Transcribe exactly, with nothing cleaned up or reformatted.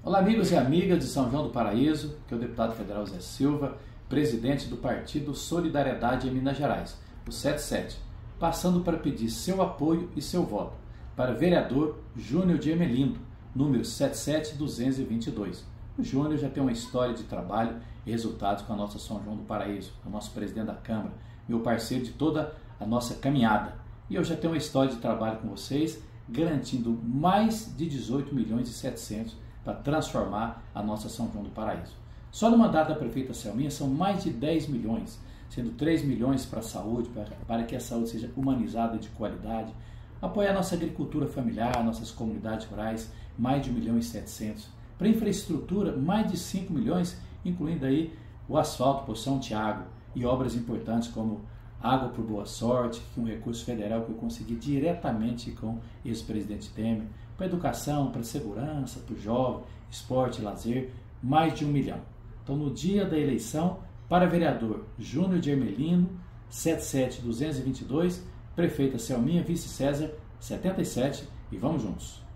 Olá, amigos e amigas de São João do Paraíso, que é o deputado federal Zé Silva, presidente do Partido Solidariedade em Minas Gerais, o setenta e sete, passando para pedir seu apoio e seu voto para vereador Júnior de Ermelindo, número setenta e sete duzentos e vinte e dois. O Júnior já tem uma história de trabalho e resultados com a nossa São João do Paraíso, o nosso presidente da Câmara, meu parceiro de toda a nossa caminhada. E eu já tenho uma história de trabalho com vocês, garantindo mais de dezoito milhões e setecentos para transformar a nossa São João do Paraíso. Só no mandato da prefeita Selminha são mais de dez milhões, sendo três milhões para a saúde, para, para que a saúde seja humanizada e de qualidade, apoiar a nossa agricultura familiar, nossas comunidades rurais, mais de um milhão e setecentos. Para infraestrutura, mais de cinco milhões, incluindo aí o asfalto por São Tiago e obras importantes como Água por Boa Sorte, que é um recurso federal que eu consegui diretamente com o ex-presidente Temer, para educação, para segurança, para o jovem, esporte, lazer, mais de um milhão. Então, no dia da eleição, para vereador Júnior de Ermelindo, setenta e sete duzentos e vinte e dois, prefeita Selminha, vice César, setenta e sete, e vamos juntos.